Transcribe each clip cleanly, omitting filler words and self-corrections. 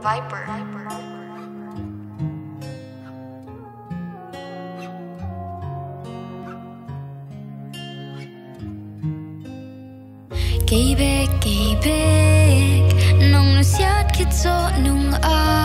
Viper. Kay bek nong nusiat kitso nung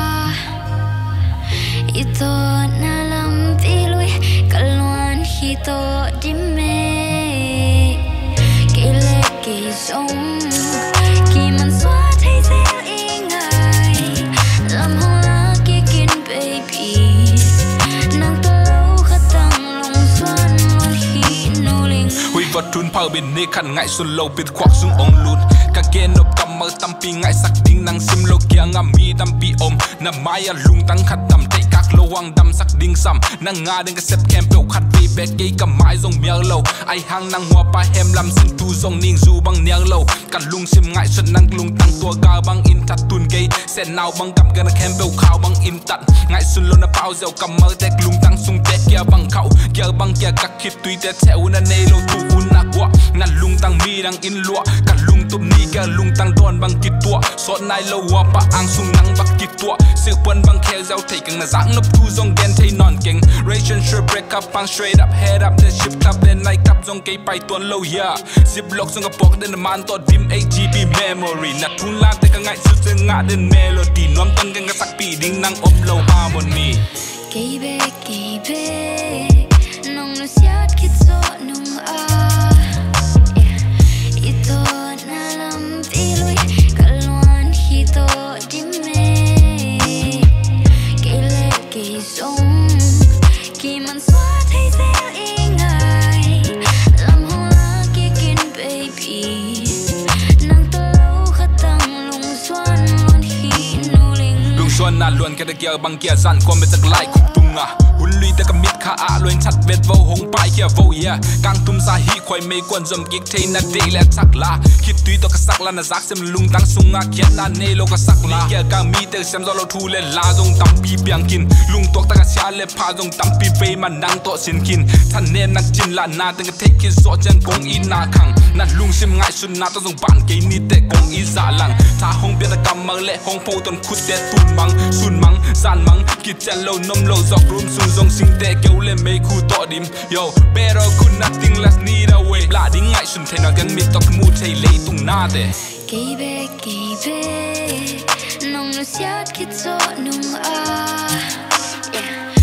ito nalam piloy kalwan hito dime kele kay song kiman swat hay sel ingay lam hong laki kin baby nang talo katang long swan wal hi nuling hui vật trun phao bên nê khăn ngại xuân lâu biết khoác dung ông lùn cả gen nộp cầm mơ tâm pi ngại sắc đinh năng sim lâu kia ngam mi tâm pi ôm nằm mai lung tăng khát tầm tay các lâu hoàng đâm sắc đinh sam năng nga đến cái xếp kem biểu khát vi bé cây cầm mãi dòng miêu lâu ai hang năng hoa pa hem làm xin tu dòng ning du bằng neo lâu cả lung sim ngại xuân năng lung tăng tua ga bằng in thật tuôn gây xe nào bằng cầm gần kem biểu khao bằng in tận ngại xuân lâu na bao dẻo cầm mơ tek lung tăng sung tek kia bằng khẩu kia bằng kia các khít tùy tek theo na nê lâu tu na qua na lung tăng mi đang in lụa cả lung tụm ni kia lung tăng đòn bằng kít tua sót nai lâu hoa pa ang sung năng bắc kít tua sự quân bằng khe gieo thấy càng là dáng nấp tu dòng gen thấy non keng relationship break up bang straight up head up then shift up then like up dòng cây bay tuôn lâu yeah zip lock dòng cái bọc then the man to dim AGB memory na thun lan thấy càng ngại sự ngã đến melody nom tăng càng sắc pi đinh năng ốp lâu harmony kay bek nong nusiat kitso nung ito nalam piloy kalwan hito dime kele kay song kiman swat hay sel ingay lam hong laki kin baby nang talo katang lung swan lon hi nuling lung xuân na luôn cái đặc kia bằng kia dàn qua bên tắc lại khúc tung hun lùi ta cầm mít khá luôn chặt vết vô hống pai kia vô yeah càng tum sa hi khoai mây quần dầm kích thế na để lẹ sắc la khi tùy to cái sắc la na giác xem lung tăng sung kia na nê lo cái sắc la kia càng mi te xem do lo thu lên la dòng tâm pi biang kin lung tuộc ta cái xia lệ pha dòng tâm pi về mà năng to xin kin thanh nê năng chin la na từng cái thế kia rõ chân công in na khang na lung sim ngại xuân na ta dòng bản cái ni te công in giả lăng ta hong biết ta cầm mang lệ hong phô tuần khut te tuôn mang sun mang gian mang kít chân lâu nôm lâu dọc room sun dòng sinh te kêu lên mấy khu tọ dim yo better could nothing less need away la đi ngại xuân thế nào gắn mít tóc mu thấy lấy tung na te kay bek nong nusiat kitso nung